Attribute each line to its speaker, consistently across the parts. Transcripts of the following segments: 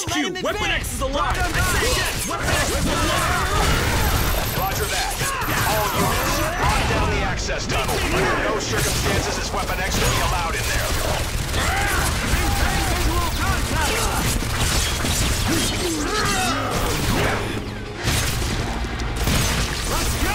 Speaker 1: HQ, Weapon X is alive! Yes, Weapon X is alive!
Speaker 2: Roger that. All units, lock down the access tunnel. Under no circumstances is Weapon X to be allowed in there.
Speaker 1: Maintain visual contact! Let's go!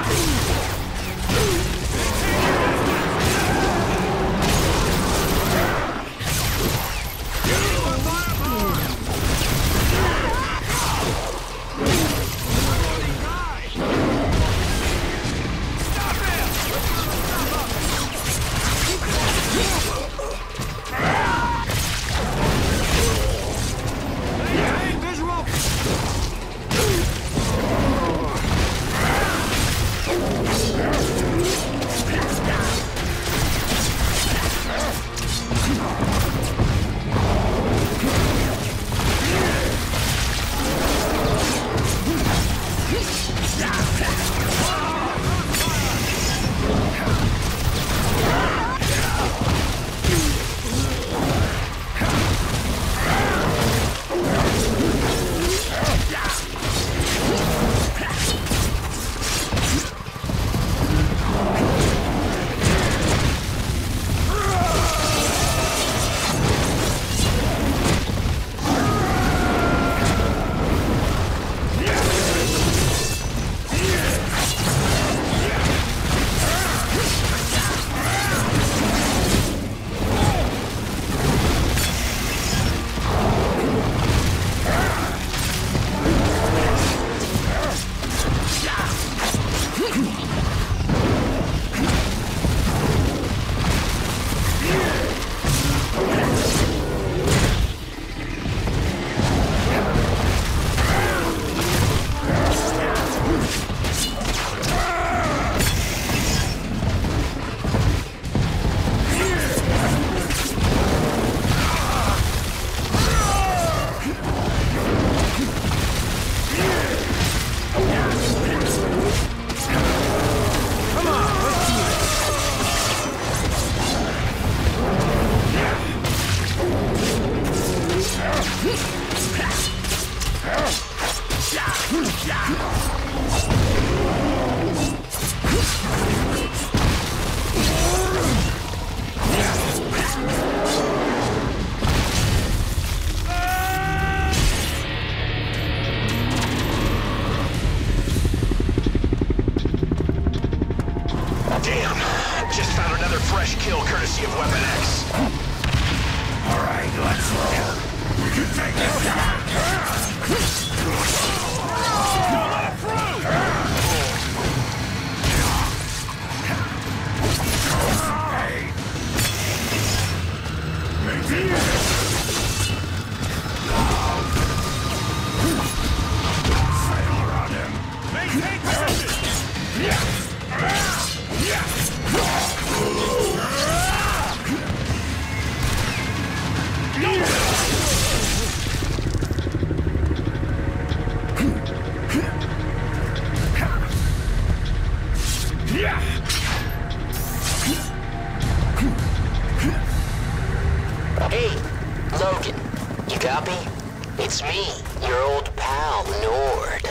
Speaker 3: Hey, Logan, you copy? It's me, your old pal, Nord.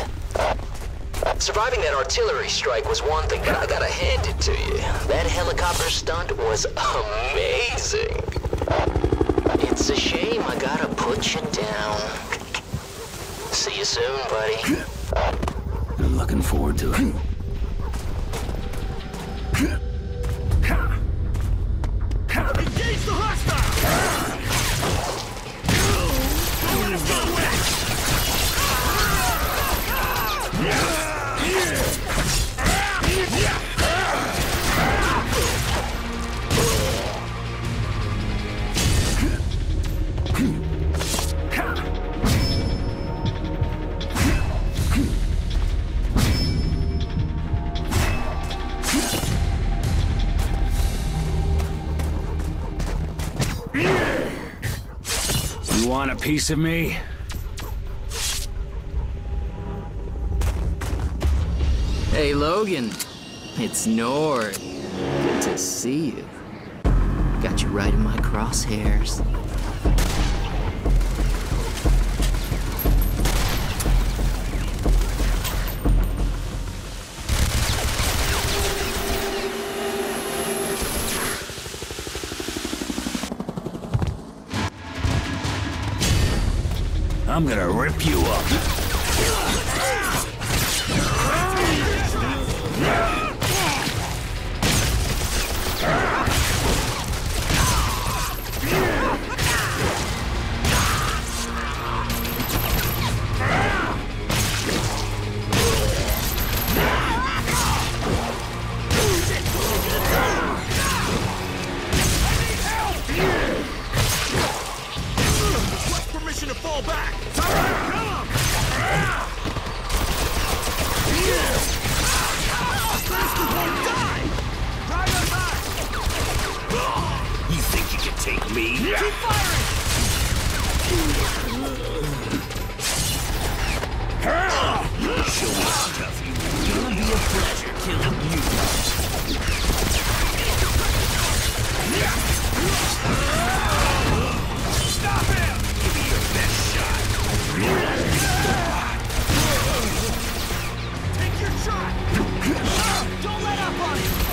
Speaker 3: Surviving that artillery strike was one thing, but I gotta hand it to you. That helicopter stunt was amazing. It's a shame I gotta put you down. See you soon, buddy.
Speaker 4: I'm looking forward to it.
Speaker 1: Engage the hostile!
Speaker 4: You want a piece of me?
Speaker 5: Hey, Logan. It's Nord. Good to see you. Got you right in my crosshairs.
Speaker 4: I'm gonna rip you up.
Speaker 1: Permission to fall back! Come! Bastard won't die! Drive him back! You think you can take me? Keep firing! Show me how tough you are. It's gonna be a pleasure killing you. Stop him! Give me your best shot. Take your shot! Don't let up on him!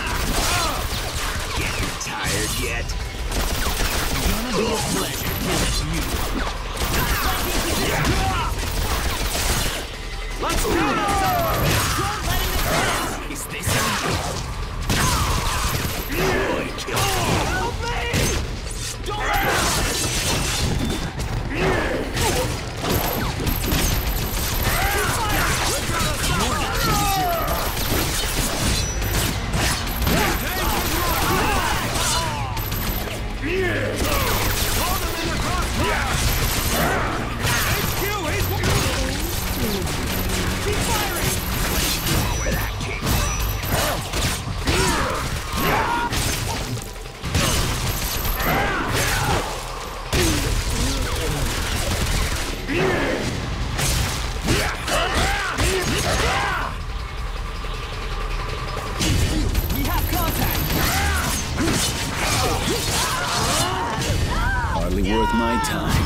Speaker 1: Getting tired yet? It's gonna be a pleasure killing you. Let's go! Don't let him advance! Is this boy, kill me! Help me! Don't let him!
Speaker 4: Hardly worth my time.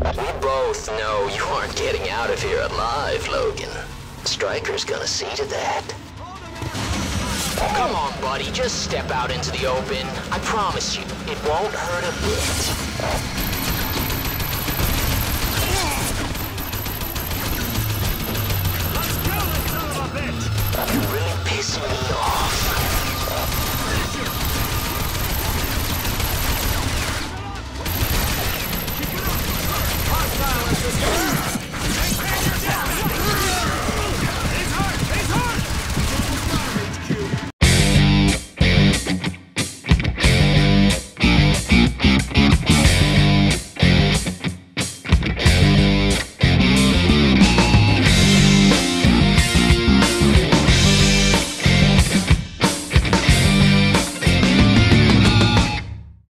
Speaker 3: We both know you aren't getting out of here alive, Logan. Stryker's gonna see to that. Come on, buddy, just step out into the open. I promise you, it won't hurt a bit.
Speaker 1: Let's kill this son of a bitch!
Speaker 3: You're really pissing me off.
Speaker 1: Hostile,